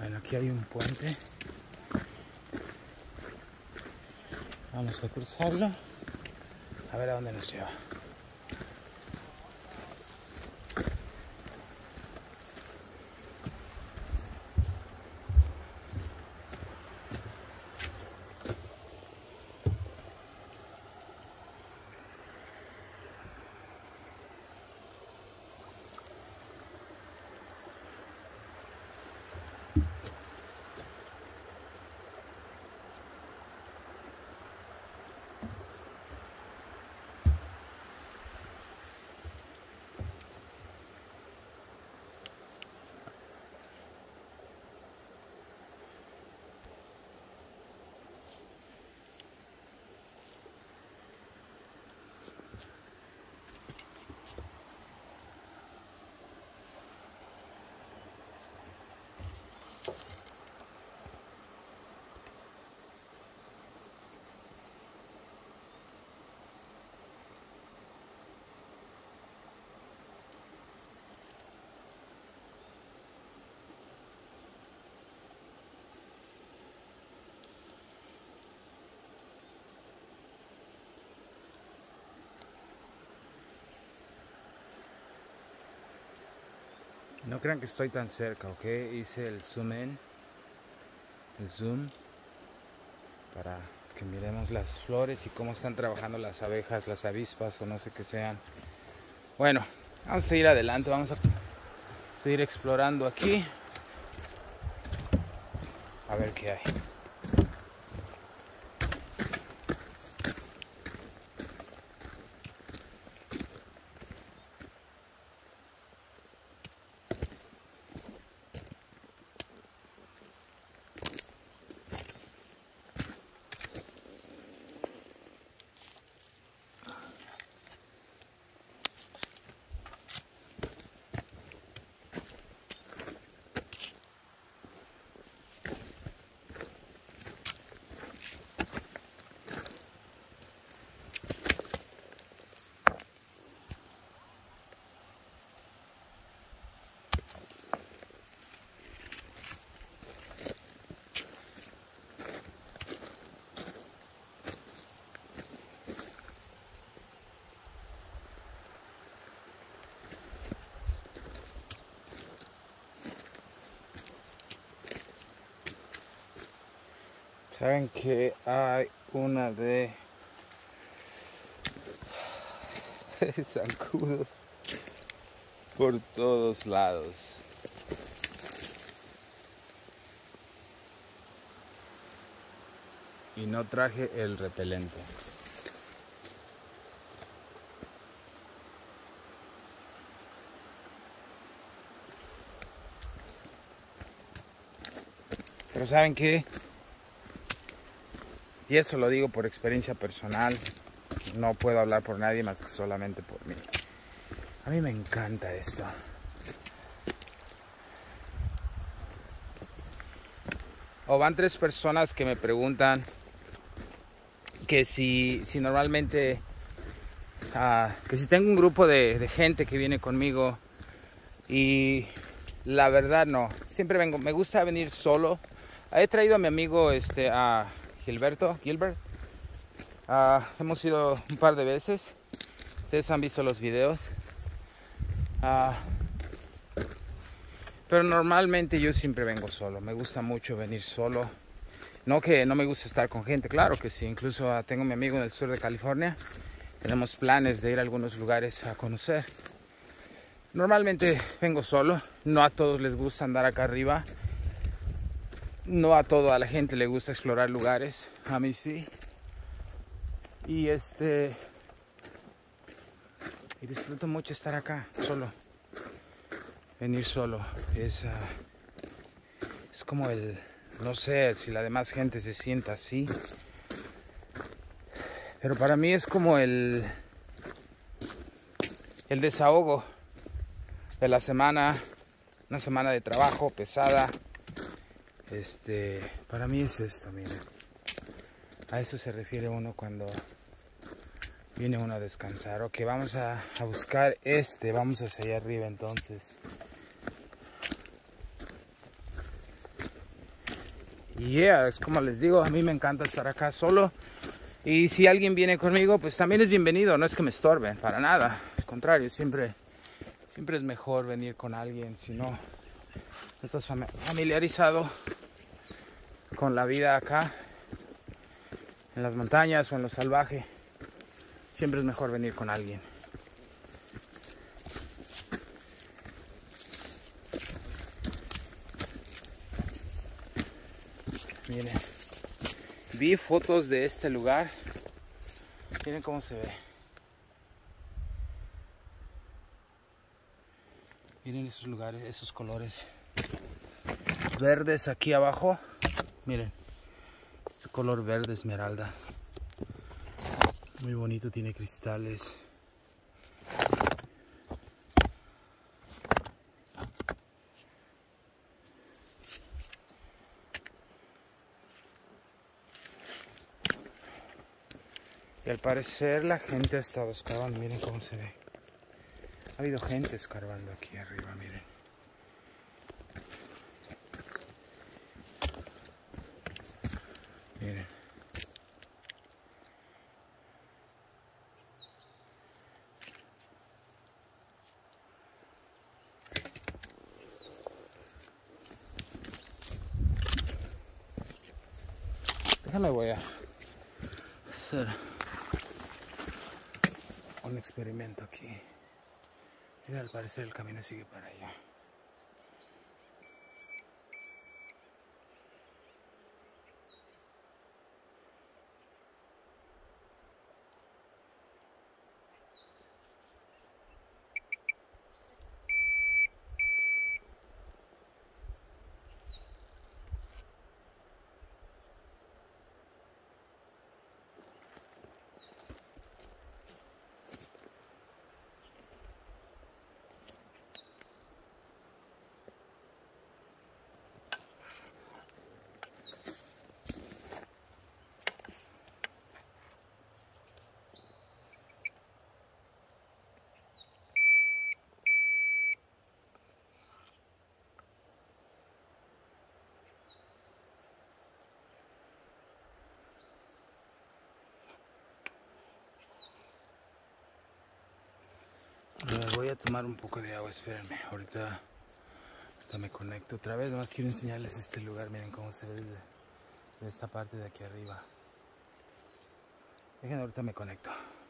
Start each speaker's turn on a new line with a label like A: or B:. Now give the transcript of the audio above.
A: Bueno, aquí hay un puente. Vamos a cruzarlo. A ver a dónde nos lleva. No crean que estoy tan cerca, ¿ok? Hice el zoom in, el zoom, para que miremos las flores y cómo están trabajando las abejas, las avispas o no sé qué sean. Bueno, vamos a seguir adelante, vamos a seguir explorando aquí. A ver qué hay. Saben que hay una de zancudos por todos lados. Y no traje el repelente. Pero ¿saben qué? Y eso lo digo por experiencia personal. No puedo hablar por nadie más que solamente por mí. A mí me encanta esto. O van 3 personas que me preguntan que si normalmente, que si tengo un grupo de gente que viene conmigo, y la verdad no, siempre vengo, me gusta venir solo. He traído a mi amigo a Gilbert. Hemos ido un par de veces, ustedes han visto los videos, pero normalmente yo siempre vengo solo. Me gusta mucho venir solo. No que no me gusta estar con gente, claro que sí. Incluso tengo a mi amigo en el sur de California. Tenemos planes de ir a algunos lugares a conocer. Normalmente vengo solo. No a todos les gusta andar acá arriba. No a toda la gente le gusta explorar lugares. A mí sí. Y y disfruto mucho estar acá solo. Venir solo es como el... No sé si la demás gente se sienta así, pero para mí es como el desahogo de la semana, una semana de trabajo pesada. Para mí es esto, miren. A eso se refiere uno cuando viene uno a descansar. Ok, vamos a buscar vamos hacia allá arriba entonces. yeah, es como les digo, a mí me encanta estar acá solo. Y si alguien viene conmigo, pues también es bienvenido. No es que me estorben, para nada. Al contrario, siempre es mejor venir con alguien. Si no estás familiarizado con la vida acá, en las montañas o en lo salvaje, siempre es mejor venir con alguien. Miren, vi fotos de este lugar. Miren cómo se ve. Miren esos lugares, esos colores verdes aquí abajo. Miren, este color verde esmeralda. Muy bonito, tiene cristales. Y al parecer la gente ha estado excavando. Miren cómo se ve. Ha habido gente escarbando aquí arriba, miren. Miren. Déjame, voy a hacer un experimento aquí. Mira, al parecer el camino sigue para allá. Voy a tomar un poco de agua, espérenme. Ahorita me conecto otra vez. Nomás quiero enseñarles este lugar. Miren cómo se ve desde esta parte de aquí arriba. Dejen, ahorita me conecto.